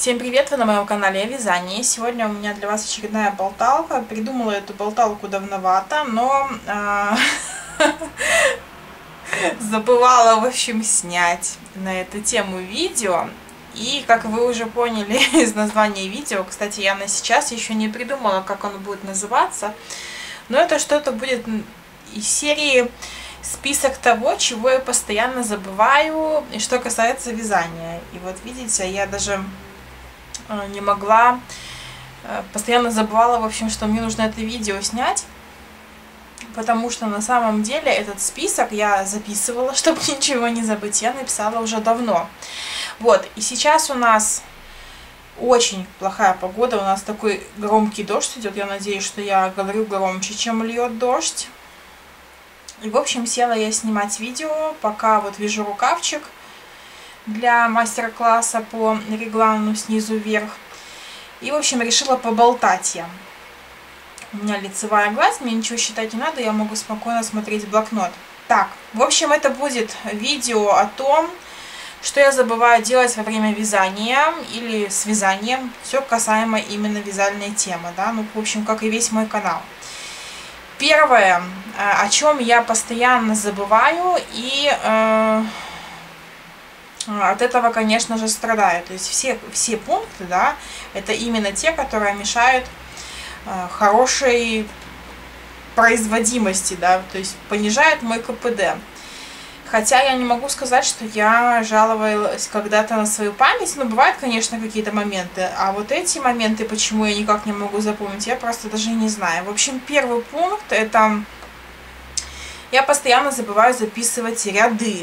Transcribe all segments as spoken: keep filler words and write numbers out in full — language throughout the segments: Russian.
Всем привет! Вы на моем канале о вязании. Сегодня у меня для вас очередная болталка. Придумала эту болталку давновато, но э, забывала, в общем, снять на эту тему видео. И, как вы уже поняли из названия видео, кстати, я на сейчас еще не придумала, как оно будет называться, но это что-то будет из серии список того, чего я постоянно забываю, и что касается вязания. И вот видите, я даже не могла, постоянно забывала, в общем, что мне нужно это видео снять, потому что на самом деле этот список я записывала, чтобы ничего не забыть, я написала уже давно. Вот, и сейчас у нас очень плохая погода, у нас такой громкий дождь идет, я надеюсь, что я говорю громче, чем льет дождь. И, в общем, села я снимать видео, пока вот вяжу рукавчик для мастер-класса по реглану снизу вверх. И, в общем, решила поболтать я. У меня лицевая гладь, мне ничего считать не надо, я могу спокойно смотреть блокнот. Так, в общем, это будет видео о том, что я забываю делать во время вязания или с вязанием. Все касаемо именно вязальной темы, да, ну, в общем, как и весь мой канал. Первое, о чем я постоянно забываю и э, от этого, конечно же, страдаю. То есть все, все пункты, да, это именно те, которые мешают э, хорошей производимости, да, то есть понижают мой ка пэ дэ. Хотя я не могу сказать, что я жаловалась когда-то на свою память, но бывают, конечно, какие-то моменты. А вот эти моменты, почему я никак не могу запомнить, я просто даже не знаю. В общем, первый пункт – это я постоянно забываю записывать ряды.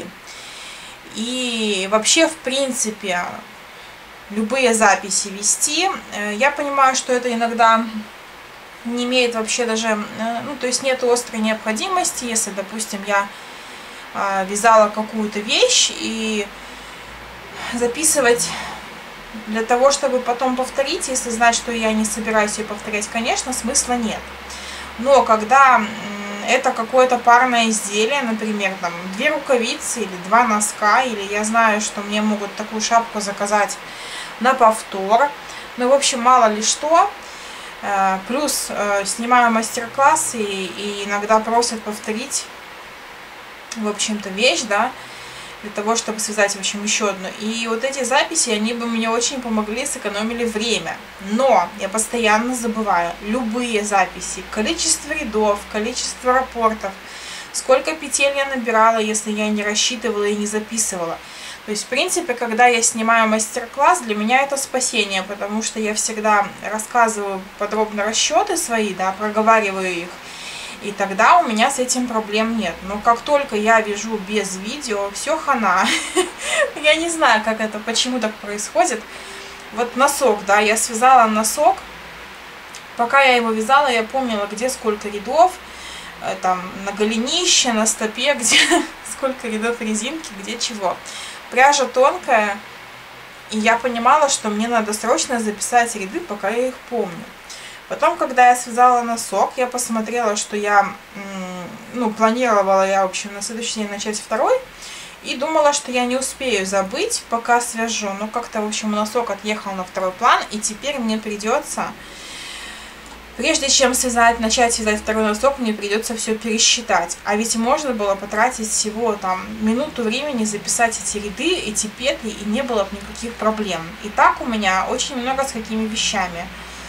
И вообще, в принципе, любые записи вести. Я понимаю, что это иногда не имеет вообще даже, ну, то есть нет острой необходимости, если, допустим, я вязала какую-то вещь и записывать для того, чтобы потом повторить, если знать, что я не собираюсь ее повторять, конечно, смысла нет. Но когда это какое-то парное изделие, например, там две рукавицы или два носка, или я знаю, что мне могут такую шапку заказать на повтор, ну, в общем, мало ли что. Плюс снимаю мастер-классы и иногда просят повторить, в общем-то, вещь, да, для того, чтобы связать, в общем, еще одну. И вот эти записи, они бы мне очень помогли, сэкономили время. Но я постоянно забываю любые записи, количество рядов, количество раппортов, сколько петель я набирала, если я не рассчитывала и не записывала. То есть, в принципе, когда я снимаю мастер-класс, для меня это спасение, потому что я всегда рассказываю подробно расчеты свои, да, проговариваю их. И тогда у меня с этим проблем нет. Но как только я вяжу без видео, все хана. Я не знаю, как это, почему так происходит. Вот носок, да, я связала носок. Пока я его вязала, я помнила, где сколько рядов. Там на голенище, на стопе, где сколько рядов резинки, где чего. Пряжа тонкая. И я понимала, что мне надо срочно записать ряды, пока я их помню. Потом, когда я связала носок, я посмотрела, что я, ну, планировала я, в общем, на следующий день начать второй. И думала, что я не успею забыть, пока свяжу. Но как-то, в общем, носок отъехал на второй план. И теперь мне придется, прежде чем связать, начать связать второй носок, мне придется все пересчитать. А ведь можно было потратить всего там минуту времени, записать эти ряды, эти петли, и не было бы никаких проблем. И так у меня очень много с какими вещами.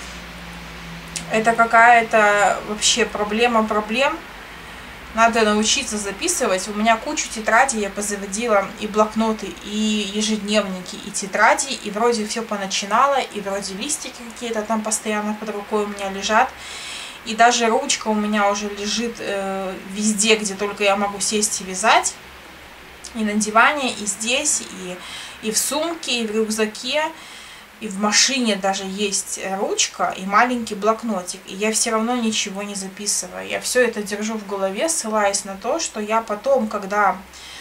Это какая-то вообще проблема проблем. Надо научиться записывать. У меня кучу тетрадей я позаводила, и блокноты, и ежедневники, и тетради. И вроде все поначинала, и вроде листики какие-то там постоянно под рукой у меня лежат. И даже ручка у меня уже лежит э, везде, где только я могу сесть и вязать. И на диване, и здесь, и, и в сумке, и в рюкзаке. И в машине даже есть ручка и маленький блокнотик. И я все равно ничего не записываю. Я все это держу в голове, ссылаясь на то, что я потом, когда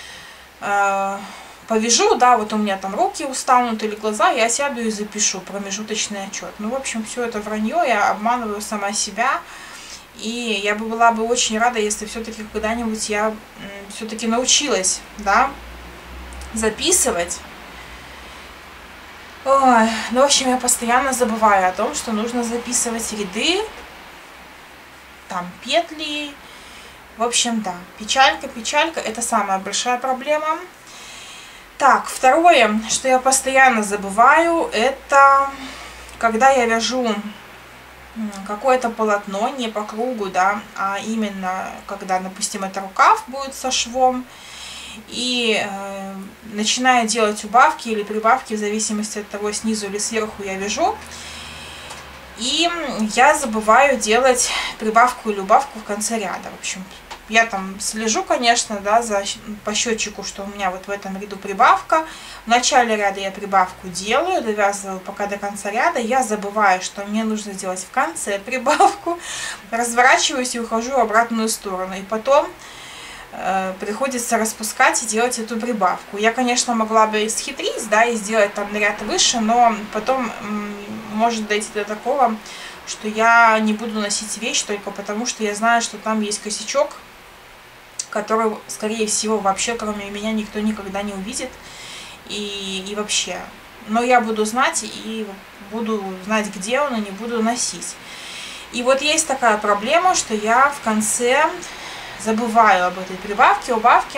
э, повяжу, да, вот у меня там руки устанут или глаза, я сяду и запишу промежуточный отчет. Ну, в общем, все это вранье, я обманываю сама себя. И я бы была бы очень рада, если все-таки когда-нибудь я все-таки научилась, да, записывать. Ой, ну, в общем, я постоянно забываю о том, что нужно записывать ряды, там, петли. В общем, да, печалька, печалька, это самая большая проблема. Так, второе, что я постоянно забываю, это когда я вяжу какое-то полотно, не по кругу, да, а именно, когда, допустим, это рукав будет со швом, и э, начинаю делать убавки или прибавки, в зависимости от того, снизу или сверху я вяжу, и я забываю делать прибавку или убавку в конце ряда. В общем, я там слежу, конечно, да, за, по счетчику, что у меня вот в этом ряду прибавка. В начале ряда я прибавку делаю, довязываю пока до конца ряда. Я забываю, что мне нужно сделать в конце прибавку. Разворачиваюсь и ухожу в обратную сторону. И потом э, приходится распускать и делать эту прибавку. Я, конечно, могла бы исхитрить, да, и сделать там на ряд выше, но потом м, может дойти до такого, что я не буду носить вещь только потому, что я знаю, что там есть косячок, который, скорее всего, вообще кроме меня никто никогда не увидит. И, и вообще. Но я буду знать и буду знать, где он, и не буду носить. И вот есть такая проблема, что я в конце забываю об этой прибавке, убавке.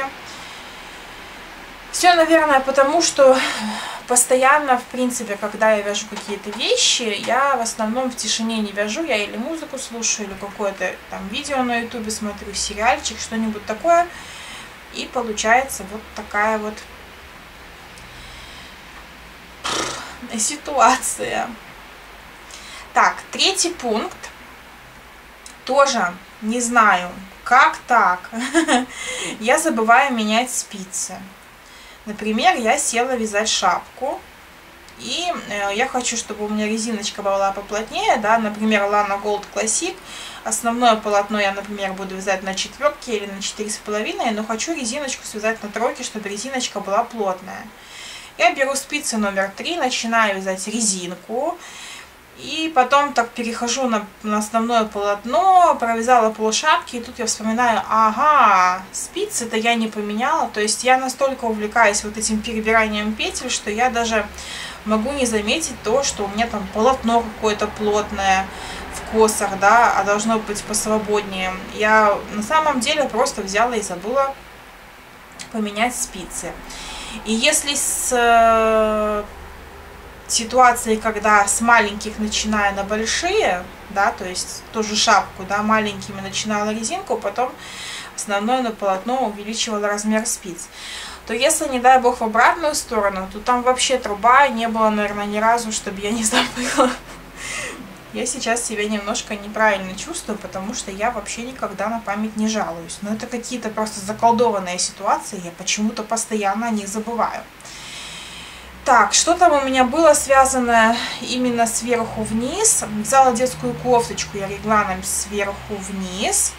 Все, наверное, потому что постоянно, в принципе, когда я вяжу какие-то вещи, я в основном в тишине не вяжу, я или музыку слушаю, или какое-то там видео на ютубе смотрю, сериальчик, что-нибудь такое. И получается вот такая вот ситуация. Так, третий пункт. Тоже не знаю, как так. Я забываю менять спицы. Например, я села вязать шапку, и я хочу, чтобы у меня резиночка была поплотнее, да, например, Lana Gold Classic. Основное полотно я, например, буду вязать на четверке или на четыре с половиной, но хочу резиночку связать на тройке, чтобы резиночка была плотная. Я беру спицы номер три, начинаю вязать резинку, и потом так перехожу на, на основное полотно, провязала полшапки, и тут я вспоминаю, ага, спицы-то я не поменяла. То есть я настолько увлекаюсь вот этим перебиранием петель, что я даже могу не заметить то, что у меня там полотно какое-то плотное в косах, да, а должно быть посвободнее. Я на самом деле просто взяла и забыла поменять спицы. И если с э, ситуацией, когда с маленьких начиная на большие, да, то есть тоже шапку, да, маленькими начинала резинку, потом основное на полотно увеличивала размер спиц, то если, не дай бог, в обратную сторону, то там вообще труба, не было, наверное, ни разу, чтобы я не забыла. Я сейчас себя немножко неправильно чувствую, потому что я вообще никогда на память не жалуюсь. Но это какие-то просто заколдованные ситуации, я почему-то постоянно о них забываю. Так, что там у меня было связано именно сверху вниз? Взяла детскую кофточку я регланом сверху вниз.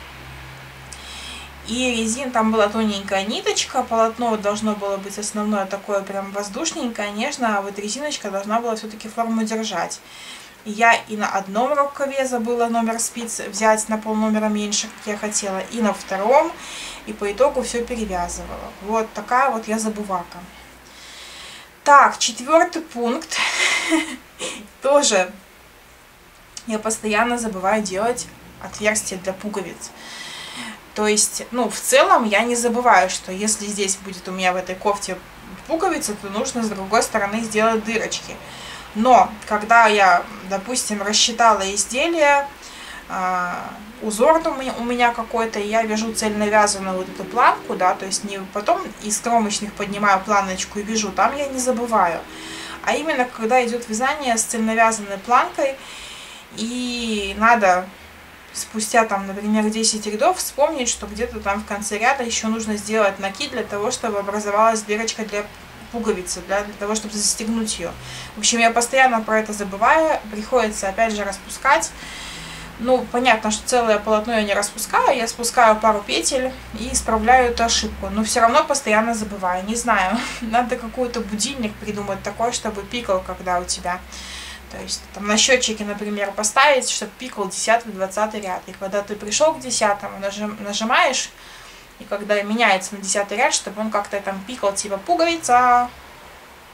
И резин, там была тоненькая ниточка, полотно должно было быть основное такое прям воздушненькое, нежное, а вот резиночка должна была все-таки форму держать. Я и на одном рукаве забыла номер спиц взять на полномера меньше, как я хотела, и на втором, и по итогу все перевязывала. Вот такая вот я забывака. Так, четвертый пункт. Тоже я постоянно забываю делать отверстия для пуговиц. То есть, ну, в целом я не забываю, что если здесь будет у меня в этой кофте пуговица, то нужно с другой стороны сделать дырочки. Но когда я, допустим, рассчитала изделие, э, узор у меня какой-то, и я вяжу цельновязанную вот эту планку, да, то есть не потом из кромочных поднимаю планочку и вяжу, там я не забываю. А именно, когда идет вязание с цельновязанной планкой, и надо спустя, там, например, десять рядов вспомнить, что где-то там в конце ряда еще нужно сделать накид для того, чтобы образовалась дырочка для пуговицы, для, для того, чтобы застегнуть ее. В общем, я постоянно про это забываю, приходится опять же распускать. Ну, понятно, что целое полотно я не распускаю, я спускаю пару петель и исправляю эту ошибку, но все равно постоянно забываю. Не знаю, надо какой-то будильник придумать такой, чтобы пикал, когда у тебя, то есть там на счетчике, например, поставить, чтобы пикал десятый-двадцатый ряд. И когда ты пришел к десятому, нажим, нажимаешь, и когда меняется на десятый ряд, чтобы он как-то там пикал, типа пуговица.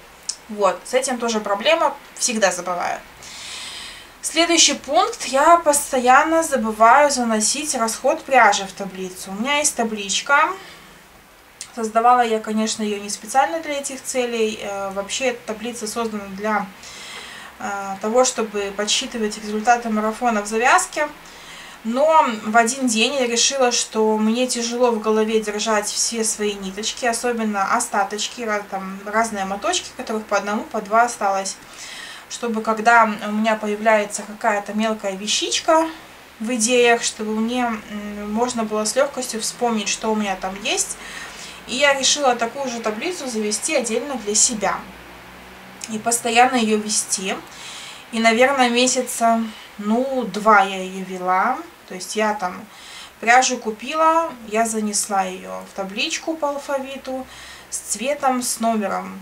Вот, с этим тоже проблема, всегда забываю. Следующий пункт. Я постоянно забываю заносить расход пряжи в таблицу. У меня есть табличка. Создавала я, конечно, ее не специально для этих целей. Вообще, эта таблица создана для того, чтобы подсчитывать результаты марафона в завязке. Но в один день я решила, что мне тяжело в голове держать все свои ниточки, особенно остаточки, там разные моточки, которых по одному, по два осталось. Чтобы когда у меня появляется какая-то мелкая вещичка в идеях, чтобы мне можно было с легкостью вспомнить, что у меня там есть. И я решила такую же таблицу завести отдельно для себя. И постоянно ее вести. И, наверное, месяца, ну, два я ее вела. То есть я там пряжу купила, я занесла ее в табличку по алфавиту с цветом, с номером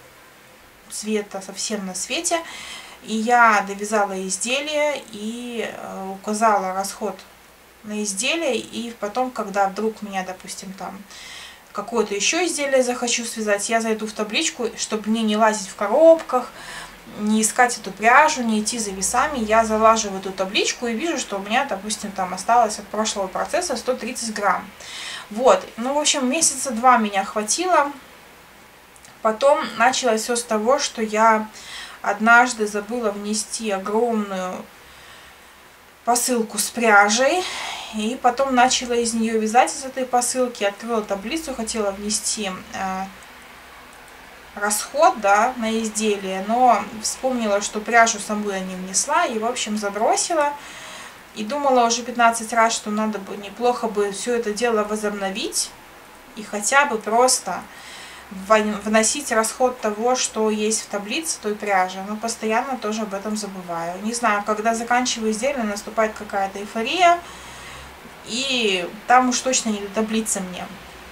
цвета совсем на свете. И я довязала изделие и указала расход на изделие. И потом, когда вдруг меня, допустим, там какое-то еще изделие захочу связать, я зайду в табличку, чтобы мне не лазить в коробках, не искать эту пряжу, не идти за весами. Я залажу в эту табличку и вижу, что у меня, допустим, там осталось от прошлого процесса сто тридцать грамм. Вот, ну, в общем, месяца два меня хватило. Потом началось все с того, что я однажды забыла внести огромную посылку с пряжей. И потом начала из нее вязать, из этой посылки. Открыла таблицу, хотела внести э, расход, да, на изделие. Но вспомнила, что пряжу саму я не внесла. И, в общем, забросила. И думала уже пятнадцать раз, что надо бы, неплохо бы все это дело возобновить. И хотя бы просто вносить расход того, что есть в таблице той пряжи, но постоянно тоже об этом забываю. Не знаю, когда заканчиваю изделие, наступает какая-то эйфория, и там уж точно не до таблицы мне.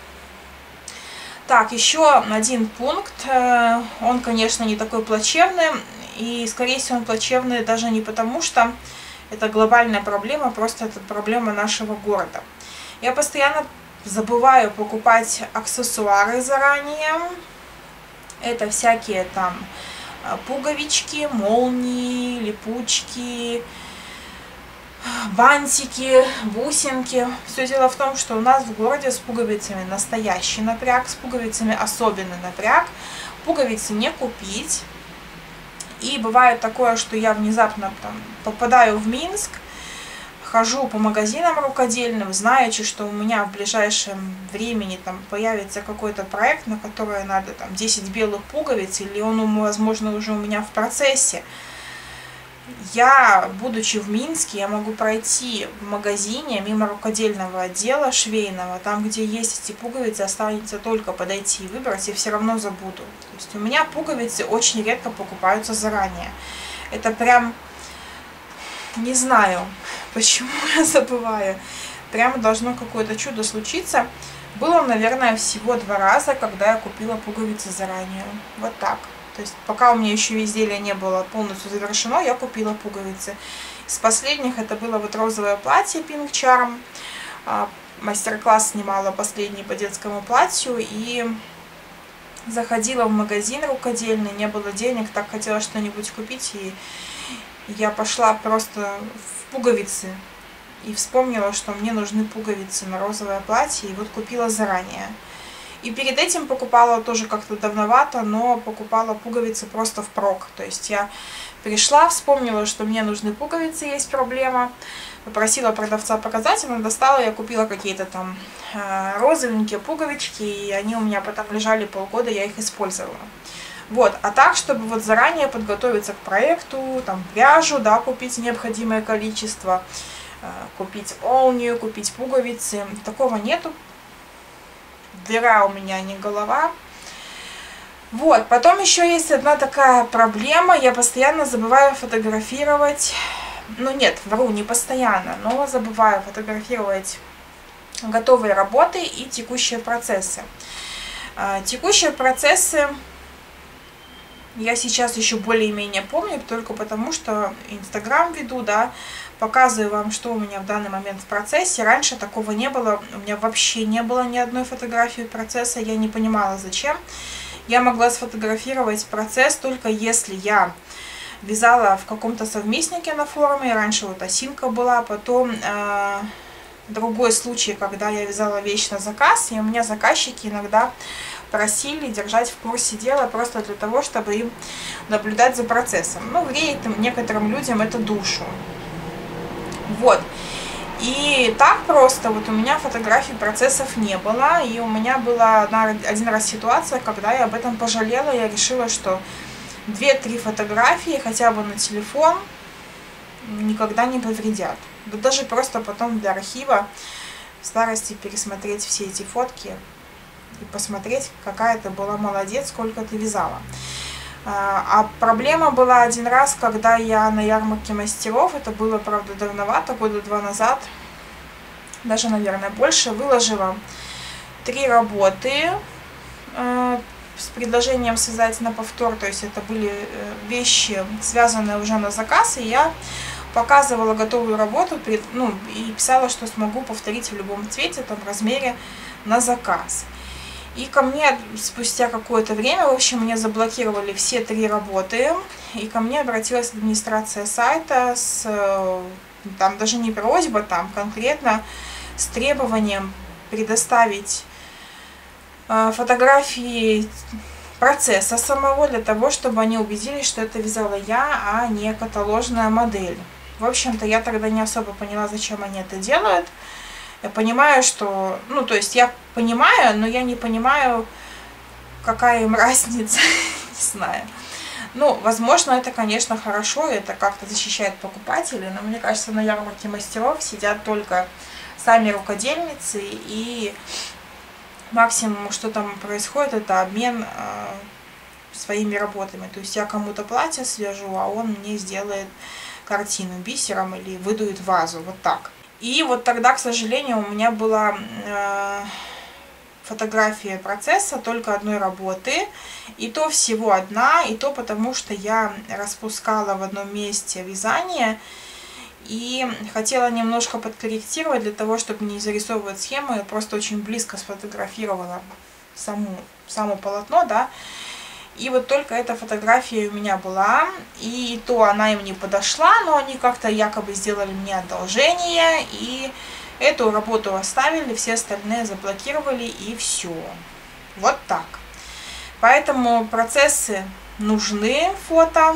Так, еще один пункт, он, конечно, не такой плачевный, и, скорее всего, он плачевный даже не потому, что это глобальная проблема, просто это проблема нашего города. Я постоянно забываю покупать аксессуары заранее. Это всякие там пуговички, молнии, липучки, бантики, бусинки. Все дело в том, что у нас в городе с пуговицами настоящий напряг, с пуговицами особенный напряг. Пуговицы не купить. И бывает такое, что я внезапно там попадаю в Минск, хожу по магазинам рукодельным, знаючи, что у меня в ближайшем времени там появится какой-то проект, на который надо там десять белых пуговиц, или он, возможно, уже у меня в процессе. Я, будучи в Минске, я могу пройти в магазине мимо рукодельного отдела швейного, там, где есть эти пуговицы, останется только подойти и выбрать, и все равно забуду. То есть у меня пуговицы очень редко покупаются заранее. Это прям... Не знаю, почему я забываю. Прямо должно какое-то чудо случиться. Было, наверное, всего два раза, когда я купила пуговицы заранее. Вот так. То есть, пока у меня еще изделие не было полностью завершено, я купила пуговицы. Из последних это было вот розовое платье Pink Charm. Мастер-класс снимала последний по детскому платью. И заходила в магазин рукодельный, не было денег, так хотела что-нибудь купить. И я пошла просто в пуговицы и вспомнила, что мне нужны пуговицы на розовое платье, и вот купила заранее. И перед этим покупала тоже как-то давновато, но покупала пуговицы просто впрок. То есть я пришла, вспомнила, что мне нужны пуговицы, есть проблема, попросила продавца показать, она достала, я купила какие-то там э, розовенькие пуговички, и они у меня потом лежали полгода, я их использовала. Вот, а так, чтобы вот заранее подготовиться к проекту, там пряжу, да, купить необходимое количество, э, купить молнию, купить пуговицы, такого нету. Дыра у меня, не голова. Вот, потом еще есть одна такая проблема, я постоянно забываю фотографировать, ну нет, вру, не постоянно, но забываю фотографировать готовые работы и текущие процессы. Э, текущие процессы я сейчас еще более-менее помню, только потому что Инстаграм веду, да, показываю вам, что у меня в данный момент в процессе. Раньше такого не было, у меня вообще не было ни одной фотографии процесса, я не понимала зачем. я могла сфотографировать процесс только если я вязала в каком-то совместнике на форуме. Раньше вот осинка была, потом э, другой случай, когда я вязала вещь на заказ, и у меня заказчики иногда просили держать в курсе дела просто для того, чтобы им наблюдать за процессом. Ну, греет некоторым людям это душу. Вот. И так просто вот у меня фотографий процессов не было, и у меня была одна, один раз ситуация, когда я об этом пожалела, я решила, что две-три фотографии хотя бы на телефон никогда не повредят. Да даже просто потом для архива в старости пересмотреть все эти фотки и посмотреть, какая ты была молодец, сколько ты вязала. А проблема была один раз, когда я на ярмарке мастеров, это было, правда, давновато, года два назад, даже, наверное, больше, выложила три работы с предложением связать на повтор, то есть это были вещи, связанные уже на заказ, и я показывала готовую работу, ну, и писала, что смогу повторить в любом цвете, там, размере на заказ. И ко мне спустя какое-то время, в общем, мне заблокировали все три работы, и ко мне обратилась администрация сайта с, там даже не просьба, там конкретно с требованием предоставить фотографии процесса самого, для того, чтобы они убедились, что это вязала я, а не каталожная модель. В общем-то, я тогда не особо поняла, зачем они это делают. Я понимаю, что... Ну, то есть я понимаю, но я не понимаю, какая им разница, не знаю. Ну, возможно, это, конечно, хорошо, это как-то защищает покупателей, но мне кажется, на ярмарке мастеров сидят только сами рукодельницы, и максимум, что там происходит, это обмен э, своими работами. То есть я кому-то платье свяжу, а он мне сделает картину бисером или выдует вазу, вот так. И вот тогда, к сожалению, у меня была э, фотография процесса только одной работы, и то всего одна, и то потому, что я распускала в одном месте вязание, и хотела немножко подкорректировать для того, чтобы не зарисовывать схему, я просто очень близко сфотографировала саму, само полотно, да, и вот только эта фотография у меня была, и то она им не подошла, но они как-то якобы сделали мне одолжение, и эту работу оставили, все остальные заблокировали, и все. Вот так. Поэтому процессы нужны, фото.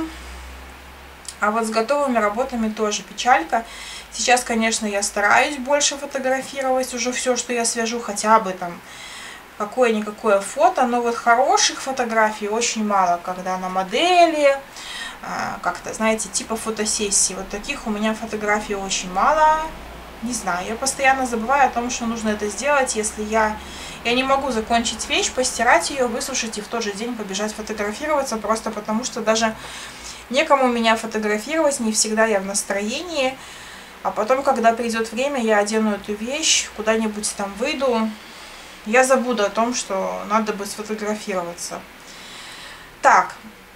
А вот с готовыми работами тоже печалька. Сейчас, конечно, я стараюсь больше фотографировать уже все, что я свяжу, хотя бы там какое-никакое фото, но вот хороших фотографий очень мало, когда на модели, как-то, знаете, типа фотосессии. Вот таких у меня фотографий очень мало. Не знаю, я постоянно забываю о том, что нужно это сделать, если я... Я не могу закончить вещь, постирать ее, высушить и в тот же день побежать фотографироваться, просто потому что даже некому меня фотографировать, не всегда я в настроении. А потом, когда придет время, я одену эту вещь, куда-нибудь там выйду, я забуду о том, что надо бы сфотографироваться. Так,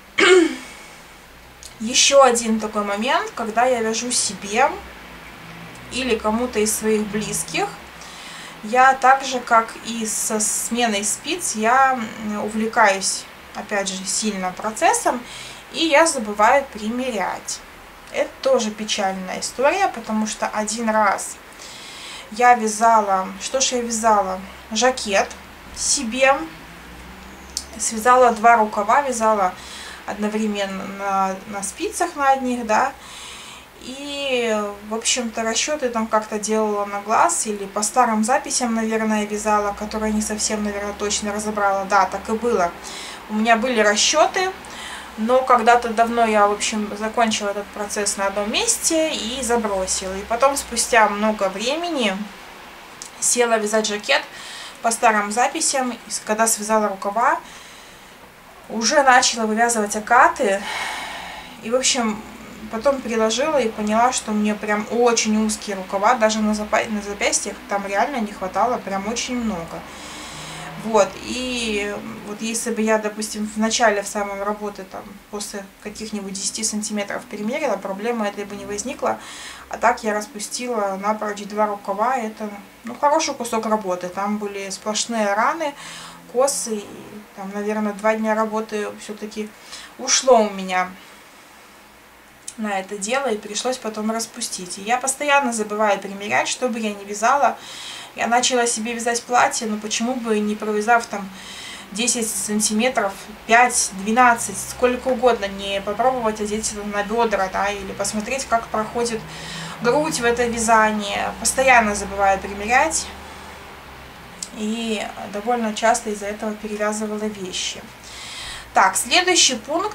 еще один такой момент, когда я вяжу себе или кому-то из своих близких, я так же, как и со сменой спиц, я увлекаюсь, опять же, сильно процессом, и я забываю примерять. Это тоже печальная история, потому что один раз я вязала, что ж я вязала? Жакет себе, связала два рукава, вязала одновременно на, на спицах на одних, да, и, в общем-то, расчеты там как-то делала на глаз, или по старым записям, наверное, вязала, которые не совсем, наверное, точно разобрала, да, так и было. У меня были расчеты, но когда-то давно я, в общем, закончила этот процесс на одном месте и забросила. И потом, спустя много времени, села вязать жакет по старым записям, и когда связала рукава, уже начала вывязывать окаты, и, в общем, потом переложила и поняла, что мне прям очень узкие рукава, даже на, запя на запястьях там реально не хватало прям очень много. Вот, и вот если бы я, допустим, в начале, в самом работы, там, после каких-нибудь десяти сантиметров примерила, проблемы этой бы не возникла. А так я распустила напрочь два рукава, это, ну, хороший кусок работы. Там были сплошные раны, косы. И там, наверное, два дня работы все-таки ушло у меня на это дело, и пришлось потом распустить. И я постоянно забываю примерять, что бы я ни вязала. Я начала себе вязать платье, но почему бы не провязав там десять сантиметров, пять, двенадцать, сколько угодно, не попробовать одеть это на бедра, да, или посмотреть, как проходит грудь в это вязание. Постоянно забываю примерять, и довольно часто из-за этого перевязывала вещи. Так, следующий пункт.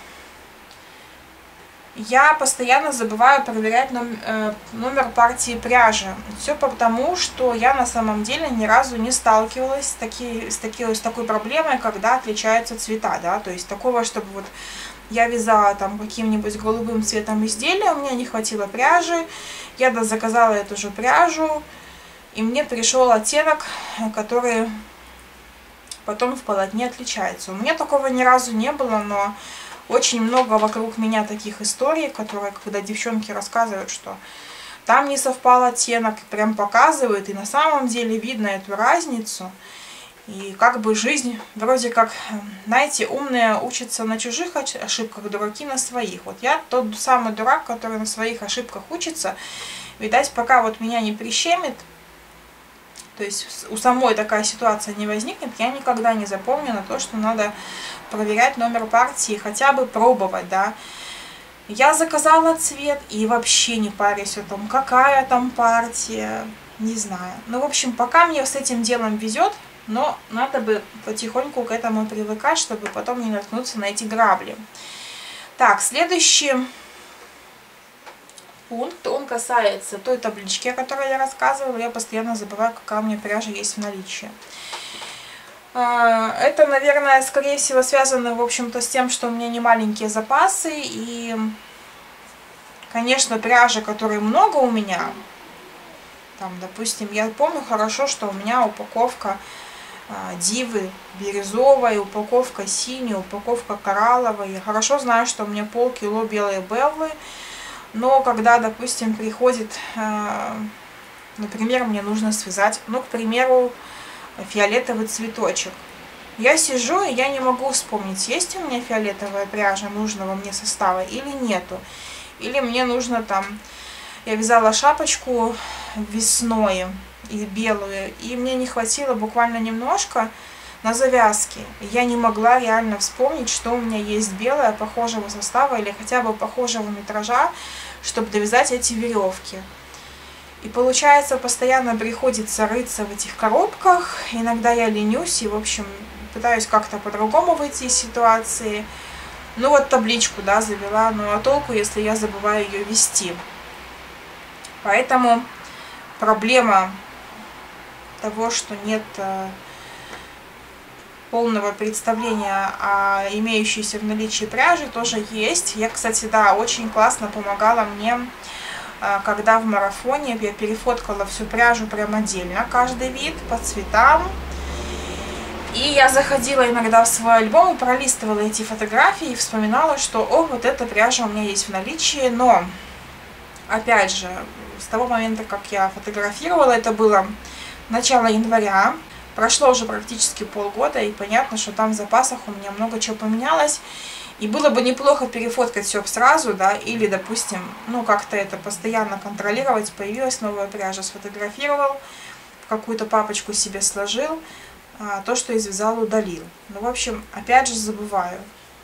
Я постоянно забываю проверять номер партии пряжи. Все потому, что я на самом деле ни разу не сталкивалась с, таки, с, таки, с такой проблемой, когда отличаются цвета. Да? То есть такого, чтобы вот я вязала там каким-нибудь голубым цветом изделия, у меня не хватило пряжи, я заказала эту же пряжу, и мне пришел оттенок, который потом в полотне отличается. У меня такого ни разу не было, но очень много вокруг меня таких историй, которые, когда девчонки рассказывают, что там не совпал оттенок, прям показывают, и на самом деле видно эту разницу. И как бы жизнь, вроде как, знаете, умные учатся на чужих ошибках, дураки на своих. Вот я тот самый дурак, который на своих ошибках учится. Видать, пока вот меня не прищемит, то есть у самой такая ситуация не возникнет, я никогда не запомню на то, что надо проверять номер партии, хотя бы пробовать, да. Я заказала цвет и вообще не парюсь о том, какая там партия, не знаю. Ну, в общем, пока мне с этим делом везет, но надо бы потихоньку к этому привыкать, чтобы потом не наткнуться на эти грабли. Так, следующий пункт, он касается той таблички, о которой я рассказывала. Я постоянно забываю, какая у меня пряжа есть в наличии. Это, наверное, скорее всего связано, в общем-то, с тем, что у меня не маленькие запасы. И, конечно, пряжи, которые много у меня, там, допустим, я помню хорошо, что у меня упаковка Дивы бирюзовая, упаковка синяя, упаковка коралловая. Я хорошо знаю, что у меня полкило белой беллы. Но когда, допустим, приходит, например, мне нужно связать, ну, к примеру, фиолетовый цветочек. Я сижу, и я не могу вспомнить, есть у меня фиолетовая пряжа нужного мне состава или нету. Или мне нужно там, я вязала шапочку весной и белую, и мне не хватило буквально немножко на завязке. Я не могла реально вспомнить, что у меня есть белое похожего состава или хотя бы похожего метража, чтобы довязать эти веревки. И получается, постоянно приходится рыться в этих коробках. Иногда я ленюсь и, в общем, пытаюсь как-то по-другому выйти из ситуации. Ну вот табличку, да, завела, ну а толку, если я забываю ее вести. Поэтому проблема того, что нет полного представления о имеющейся в наличии пряжи, тоже есть. Я, кстати, да, очень классно помогала мне, когда в марафоне я перефоткала всю пряжу прям отдельно, каждый вид по цветам. И я заходила иногда в свой альбом и пролистывала эти фотографии и вспоминала, что о, вот эта пряжа у меня есть в наличии. Но, опять же, с того момента, как я фотографировала, это было начало января, прошло уже практически полгода, и понятно, что там в запасах у меня много чего поменялось. И было бы неплохо перефоткать все сразу, да, или, допустим, ну, как-то это постоянно контролировать. Появилась новая пряжа, сфотографировал, в какую-то папочку себе сложил, а то, что извязал, удалил. Ну, в общем, опять же забываю.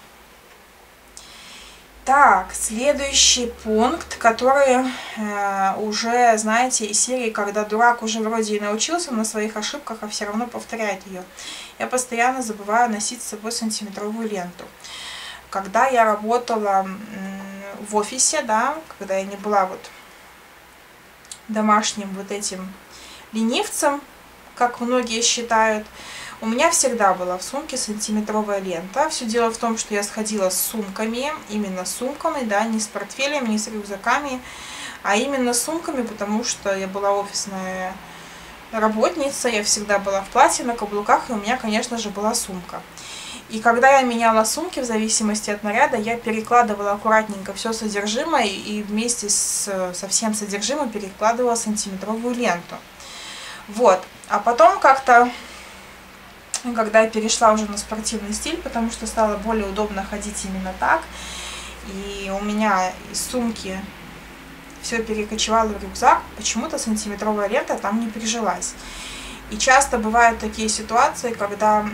Так, следующий пункт, который э, уже, знаете, из серии, когда дурак уже вроде и научился на своих ошибках, а все равно повторяет ее. Я постоянно забываю носить с собой сантиметровую ленту. Когда я работала в офисе, да, когда я не была вот домашним вот этим ленивцем, как многие считают, у меня всегда была в сумке сантиметровая лента. Все дело в том, что я сходила с сумками, именно с сумками, да, не с портфелями, не с рюкзаками, а именно с сумками, потому что я была офисная работница, я всегда была в платье, на каблуках, и у меня, конечно же, была сумка. И когда я меняла сумки, в зависимости от наряда, я перекладывала аккуратненько все содержимое и вместе с, со всем содержимым перекладывала сантиметровую ленту. Вот. А потом как-то когда я перешла уже на спортивный стиль, потому что стало более удобно ходить именно так. И у меня из сумки все перекочевало в рюкзак, почему-то сантиметровая лента там не прижилась. И часто бывают такие ситуации, когда,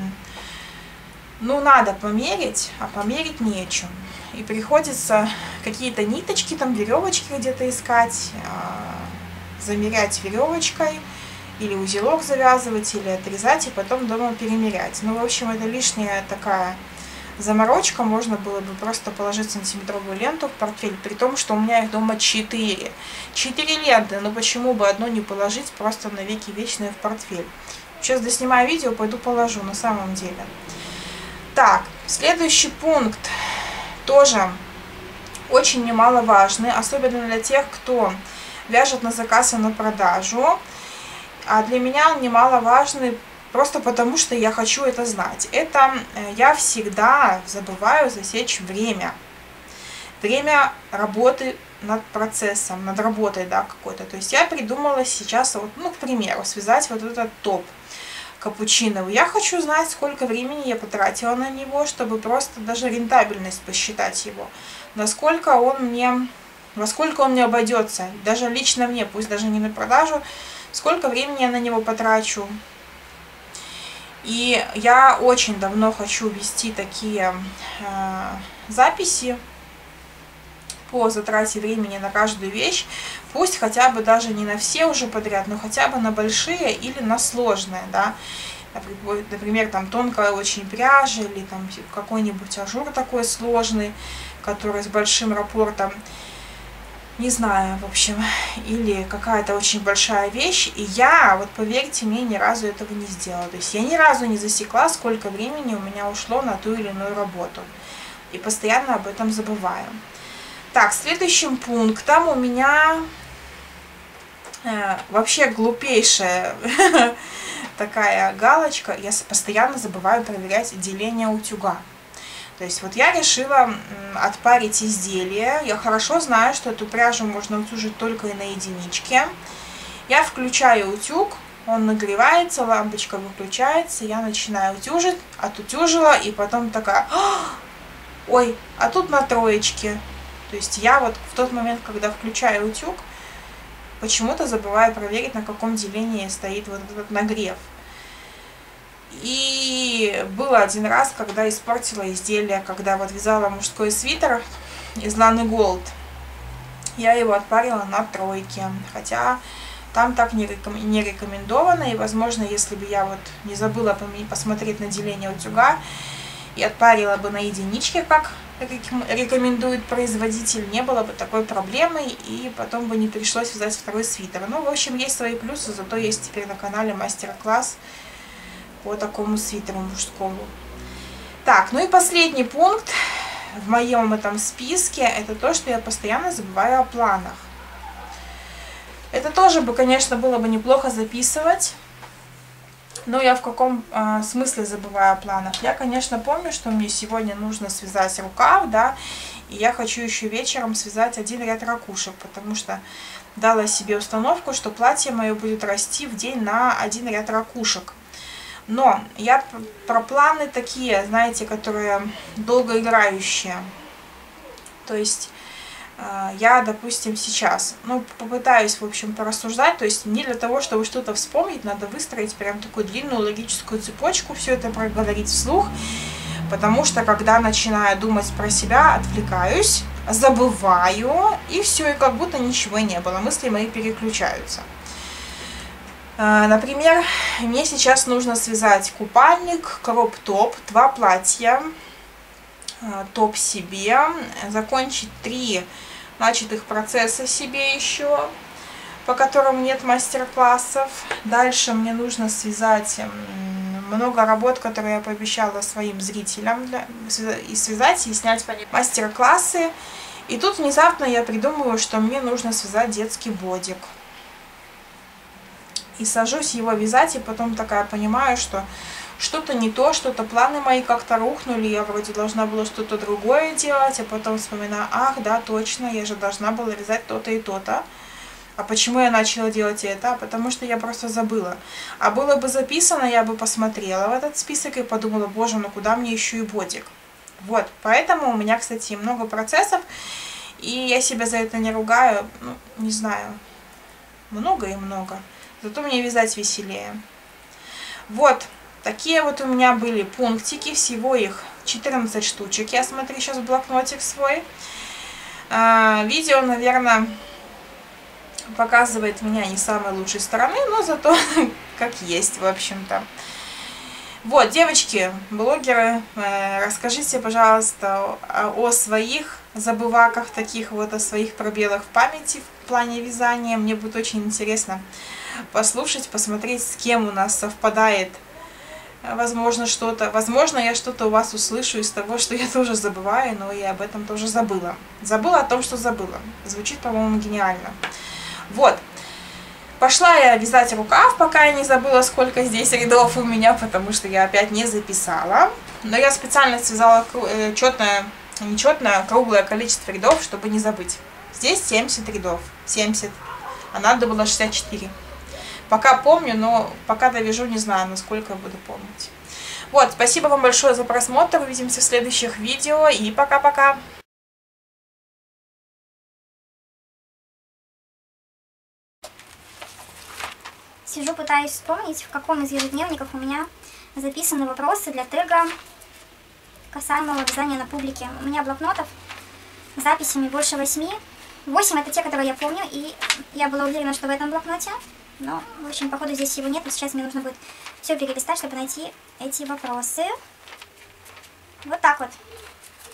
ну, надо померить, а померить нечем. И приходится какие-то ниточки, там веревочки где-то искать, замерять веревочкой, или узелок завязывать, или отрезать, и потом дома перемерять. Ну, в общем, это лишняя такая заморочка. Можно было бы просто положить сантиметровую ленту в портфель, при том, что у меня их дома четыре. Четыре ленты, но почему бы одну не положить просто на веки вечные в портфель? Сейчас доснимаю видео, пойду положу, на самом деле. Так, следующий пункт тоже очень немаловажный, особенно для тех, кто вяжет на заказ и на продажу. А для меня он немаловажный просто потому, что я хочу это знать. Это я всегда забываю засечь время. Время работы над процессом, над работой, да, какой-то. То есть я придумала сейчас, вот, ну, к примеру, связать вот этот топ капучиновый. Я хочу знать, сколько времени я потратила на него, чтобы просто даже рентабельность посчитать его. Насколько он мне, во сколько он мне обойдется. Даже лично мне, пусть даже не на продажу, сколько времени я на него потрачу. И я очень давно хочу вести такие э, записи по затрате времени на каждую вещь. Пусть хотя бы даже не на все уже подряд, но хотя бы на большие или на сложные, да. Например, там тонкая очень пряжа или там какой-нибудь ажур такой сложный, который с большим раппортом. Не знаю, в общем, или какая-то очень большая вещь, и я, вот поверьте мне, ни разу этого не сделала. То есть я ни разу не засекла, сколько времени у меня ушло на ту или иную работу. И постоянно об этом забываю. Так, следующим пунктом у меня э, вообще глупейшая такая галочка. Я постоянно забываю проверять деление утюга. То есть вот я решила отпарить изделие. Я хорошо знаю, что эту пряжу можно утюжить только и на единичке. Я включаю утюг, он нагревается, лампочка выключается, я начинаю утюжить, отутюжила, и потом такая, ой, а тут на троечке. То есть я вот в тот момент, когда включаю утюг, почему-то забываю проверить, на каком делении стоит вот этот нагрев. И было один раз, когда испортила изделие, когда вот вязала мужской свитер из Ланы Голд. Я его отпарила на тройке, хотя там так не рекомендовано. И, возможно, если бы я вот не забыла посмотреть на деление утюга и отпарила бы на единичке, как рекомендует производитель, не было бы такой проблемы, и потом бы не пришлось вязать второй свитер. Ну, в общем, есть свои плюсы, зато есть теперь на канале мастер-класс по такому свитеру мужскому. Так, ну и последний пункт в моем этом списке, это то, что я постоянно забываю о планах. Это тоже бы, конечно, было бы неплохо записывать, но я в каком э, смысле забываю о планах? Я, конечно, помню, что мне сегодня нужно связать рукав, да, и я хочу еще вечером связать один ряд ракушек, потому что дала себе установку, что платье мое будет расти в день на один ряд ракушек. Но я про планы такие, знаете, которые долгоиграющие. То есть э, я, допустим, сейчас, ну, попытаюсь, в общем, порассуждать. То есть не для того, чтобы что-то вспомнить, надо выстроить прям такую длинную логическую цепочку, все это проговорить вслух. Потому что, когда начинаю думать про себя, отвлекаюсь, забываю, и все, и как будто ничего не было. Мысли мои переключаются. Например, мне сейчас нужно связать купальник, кроп-топ, два платья, топ себе, закончить три начатых процесса себе еще, по которым нет мастер-классов. Дальше мне нужно связать много работ, которые я пообещала своим зрителям, для, и связать, и снять по ним мастер-классы. И тут внезапно я придумываю, что мне нужно связать детский бодик. И сажусь его вязать, и потом такая понимаю, что что-то не то, что-то планы мои как-то рухнули, я вроде должна была что-то другое делать, а потом вспоминаю, ах, да, точно, я же должна была вязать то-то и то-то. А почему я начала делать это? Потому что я просто забыла. А было бы записано, я бы посмотрела в этот список и подумала, боже, ну куда мне еще и бодик? Вот, поэтому у меня, кстати, много процессов, и я себя за это не ругаю, ну, не знаю, много и много. Зато мне вязать веселее. Вот, такие вот у меня были пунктики, всего их четырнадцать штучек. Я смотрю сейчас блокнотик свой. А, видео, наверное, показывает меня не с самой лучшей стороны, но зато как есть, в общем-то. Вот, девочки, блогеры, э, расскажите, пожалуйста, о, о своих забываках, таких вот, о своих пробелах в памяти в плане вязания. Мне будет очень интересно послушать, посмотреть, с кем у нас совпадает, возможно, что-то. Возможно, я что-то у вас услышу из того, что я тоже забываю, но я об этом тоже забыла. Забыла о том, что забыла. Звучит, по-моему, гениально. Вот. Пошла я вязать рукав, пока я не забыла, сколько здесь рядов у меня, потому что я опять не записала. Но я специально связала четное, нечетное, круглое количество рядов, чтобы не забыть. Здесь семьдесят рядов. семьдесят. А надо было шестьдесят четыре. Пока помню, но пока довяжу, не знаю, насколько буду помнить. Вот, спасибо вам большое за просмотр. Увидимся в следующих видео. И пока-пока. Сижу, пытаюсь вспомнить, в каком из ежедневников у меня записаны вопросы для тега касаемого вязания на публике. У меня блокнотов с записями больше восьми. Восемь это те, которые я помню, и я была уверена, что в этом блокноте. Но, в общем, походу здесь его нет, и сейчас мне нужно будет все перелистать, чтобы найти эти вопросы. Вот так вот.